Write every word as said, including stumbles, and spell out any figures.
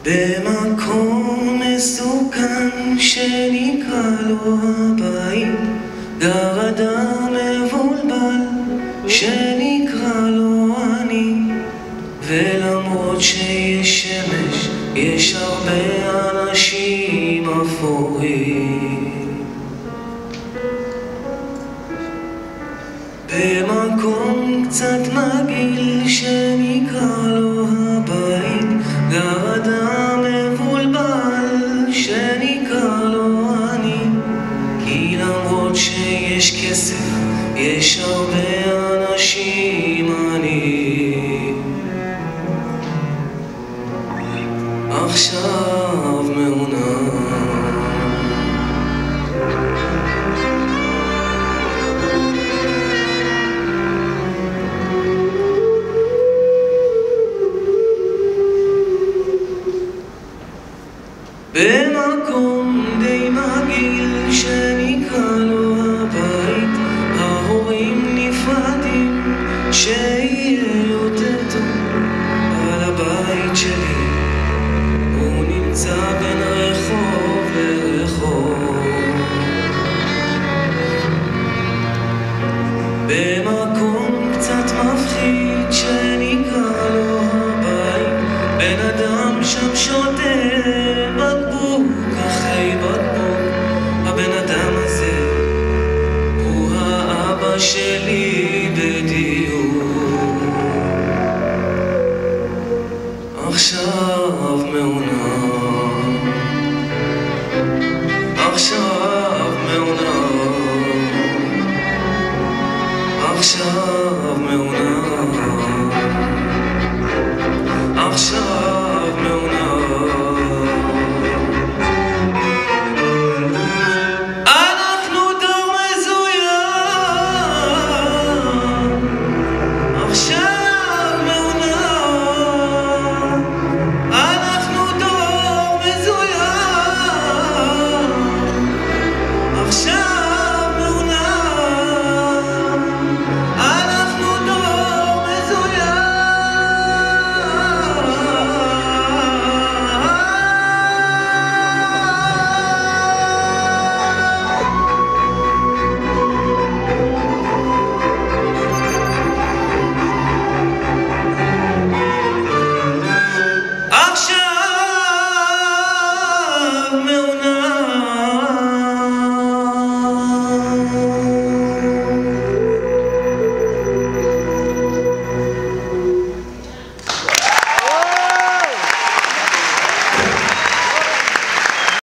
במקום מסוכן שנקרא לו הבית, גר אדם מבולבל שנקרא לו אני, ולמרות שיש שמש יש הרבה אנשים אפורים. במקום קצת מגעיל שנקרא לו הבית, גר אדם מבולבל שנקרא לו אני, כי למרות שיש כסף יש הרבה אנשים עניים. עכשיו מעונן במקום די מגעיל שנקרא לו הבית, ההורים נפרדים שיהיה יותר טוב, אבל הבית שלי הוא נמצא בין רחוב לרחוב. במקום קצת מפחיד שנקרא לו הבית, בן אדם שם שותה בקבוק אחרי בקבוק. הבן אדם הזה הוא האבא שלי בדיוק. עכשיו מעונן, עכשיו מעונן, עכשיו מעונן.